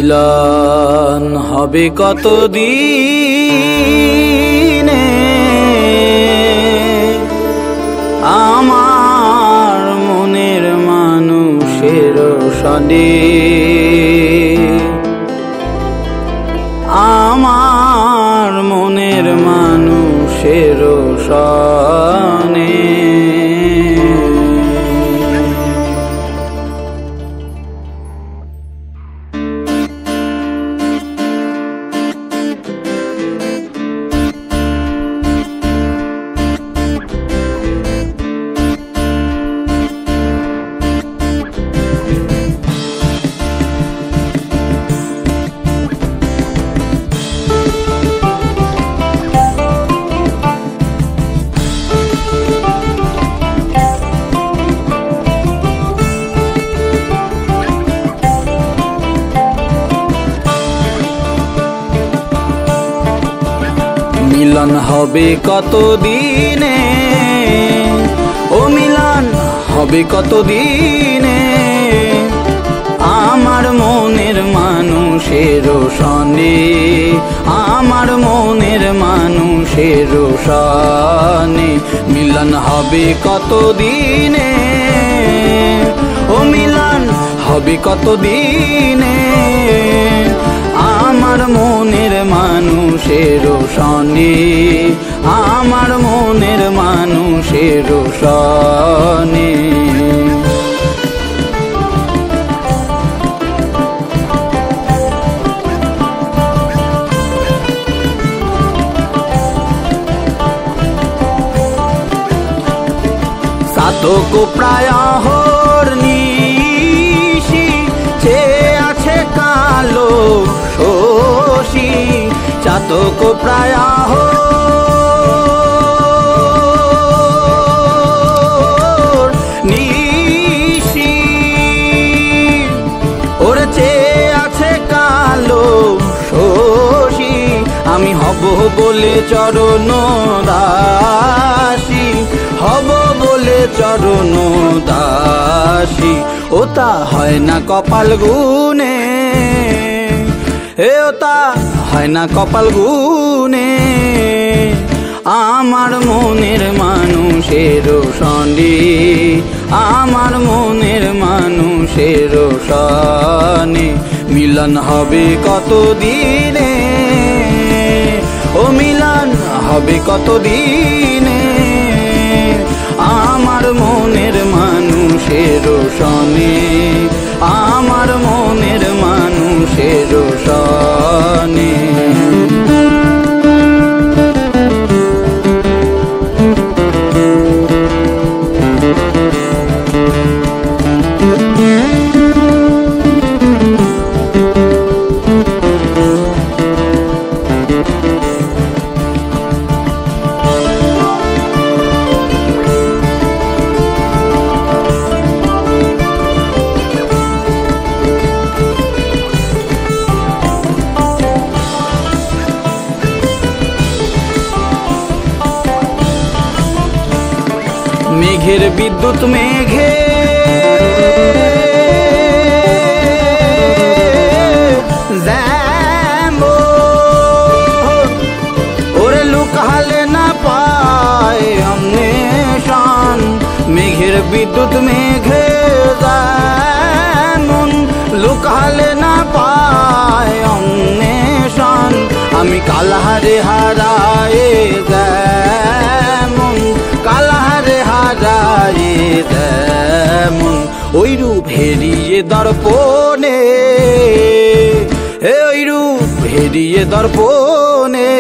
মিলন হবে কতদিনে আমার মনের মানুষের সনে, আমার মনের মানুষের সনে। মিলন হবে কতদিনে, ও মিলন হবে কতদিনে আমার মনের মানুষের সনে, আমার মনের মানুষের সনে। মিলন হবে কতদিনে, ও মিলন হবে কতদিনে আমার মনের মানুষের সনে, আমার মনের মানুষের সনে। সাতক প্রায় নিশি চেয়ে আছে কালো শশী, চাতক প্রায় নিশি ওরে চেয়ে আছে কালো শশী। আমি হব বলে চরণ দাসী, হব বলে চরণ দাসী। ও তা হয় না কপাল গুনে, ও তা হয় না কপাল গুনে আমার মনের মানুষের সনে, আমার মনের মানুষের সনে। মিলন হবে কতদিনে, ও মিলন হবে কতদিনে আমার মনের মানুষের সনে, আমার মনের মানুষের সনে। মেঘের বিদ্যুৎ মেঘে ওরে লুকালে না পায় অন্বেষণ, মেঘের বিদ্যুৎ মেঘে যেমন লুকালে না পায় অন্বেষণ। আমি কালহারে হারায়ে যেমন, কালহারে হারায়ে যেমন ওই রূপ হেরিয়ে দর্পণে, ওই রূপ হেরিয়ে দর্পণে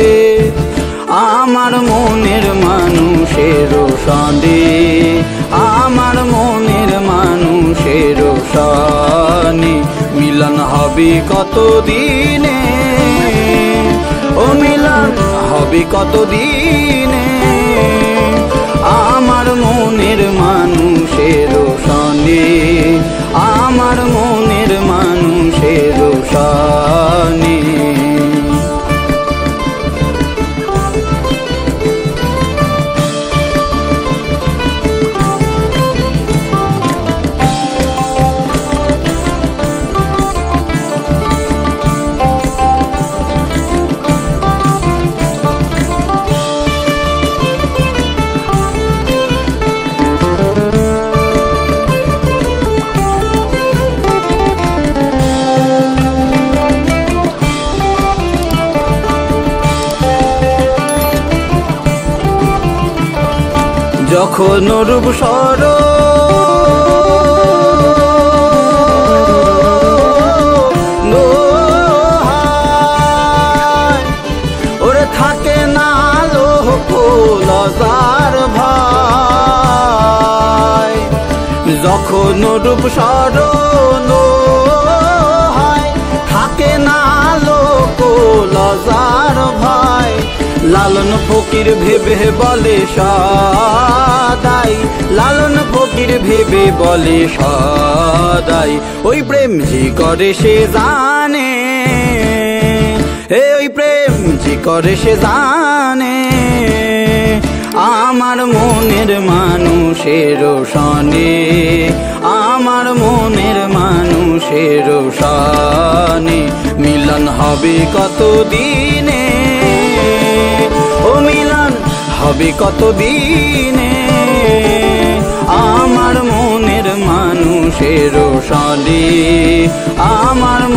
আমার মনের মানুষের সনে, আমার মনের মানুষের সনে। মিলন হবে কতদিনে, ও মিলন হবে কতদিনে আমার মনের মানুষের সনে, আমার মনের মানুষের সনে। যখন রূপ সর ওরে থাকে না লোক লজার ভাই, যখন রূপ সরণ হয় থাকে না লোক লজার ভাই। লালন ফকির ভেবে বলে সদাই, লালন ফকির ভেবে বলে সদাই, ওই প্রেম যে করে সে জানে, ওই প্রেম যে করে সে জানে, আমার মনের মানুষের সনে, আমার মনের মানুষের সনে মিলন হবে কত দিনে, ও মিলন হবে কত দিনে, আমার মনের মানুষের সনে, আমার